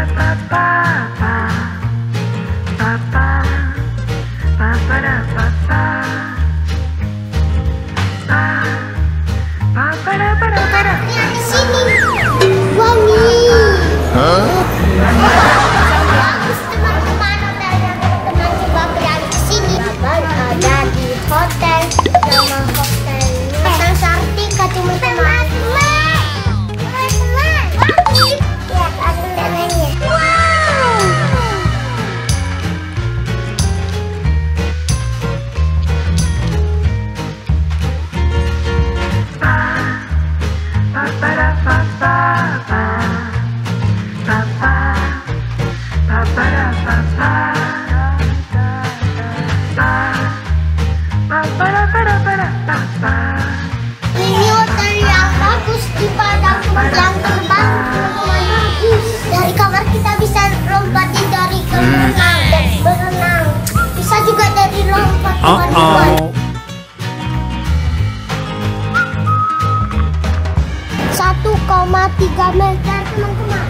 Ini hotel yang bagus di padang yang terbang, dari kamar kita bisa lompatin dari berenang dan berenang, bisa juga dari lompat teman-teman. 1,3 meter teman-teman.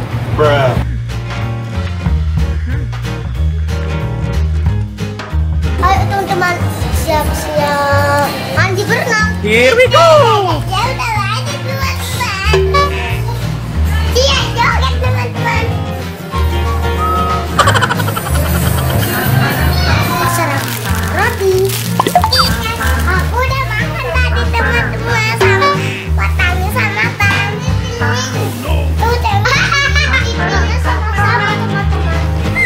Ayo teman-teman, siap-siap mandi berenang. Here we go. Ya udah lanjut teman-teman. Iya joget teman-teman. Serap roti. Aku udah makan tadi teman-teman, sama watangnya sama tami. Tuh teman-teman, ini sama-sama teman-teman.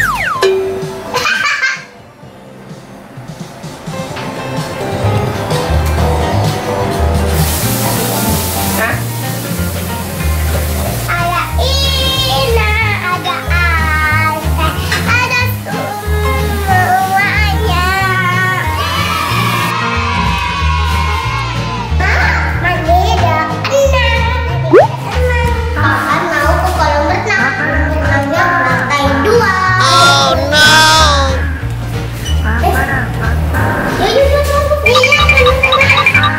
Ada Ina, ada Alfa, ada semuanya. Mandi ada enam. Kapan mau ke kolam renang? Renangnya lantai 2. Oh no. Yuk, iya teman-teman.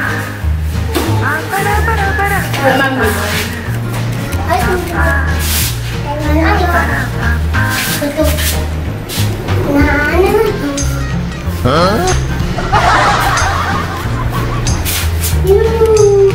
Ayo teman-teman. Betul. Huh? Yuk.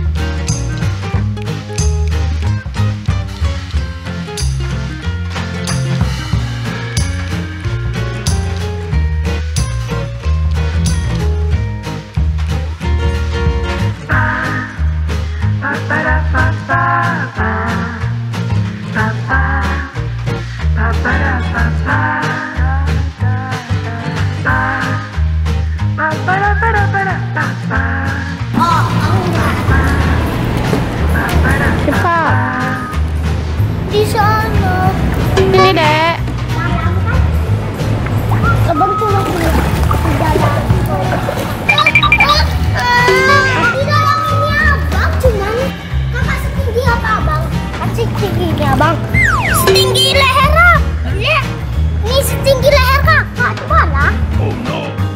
Cepat. Di sana. Ini, Dek. Abang cuma punya di dalam. Di dalam ini abang cuman kakak setinggi apa abang? Setingginya abang. Setinggi leher kak. Lihat. Ini setinggi leher kakak. Coba lah. Oh no.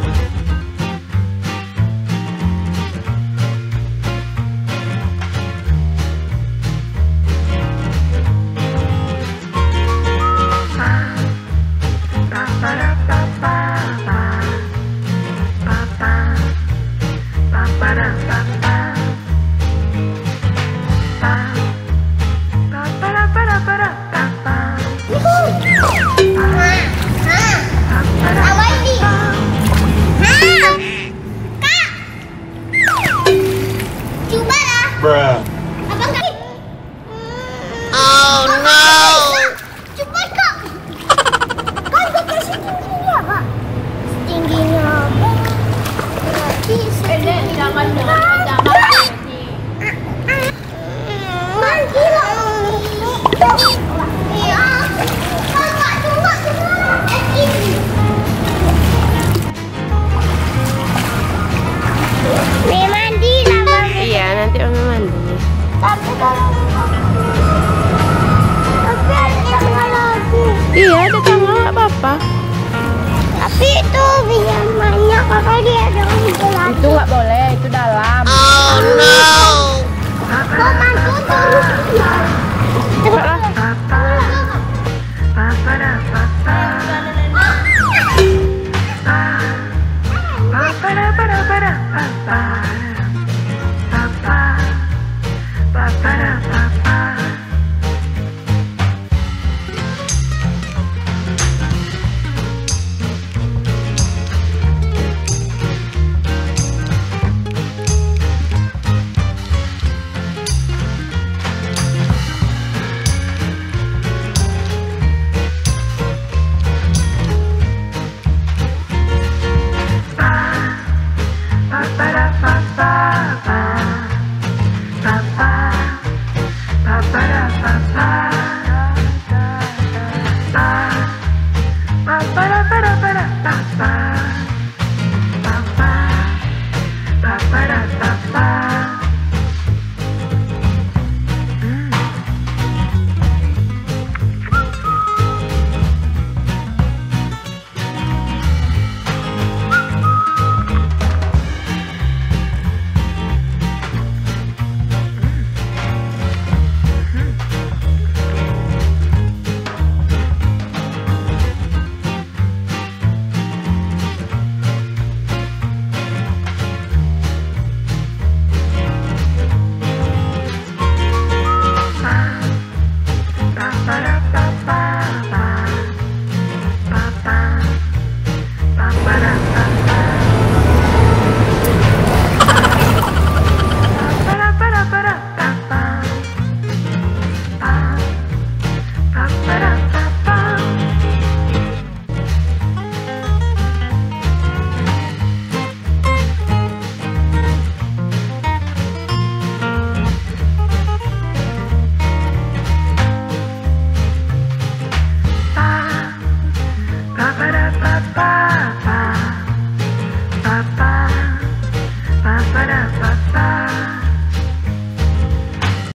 Bruh. Oh no. Coba kak. Kan gak setingginya kak. Setingginya abang. Berarti setingginya gila. Iya. Kakak coba sekarang. Nih mandi lah bang. Iya, nanti Mama mandi. Tapi ada tangga lagi. Iya, ada tangga nggak apa-apa. Tapi itu biar banyak kakak dia dong itu lagi. Itu nggak boleh, itu dalam. Oh no.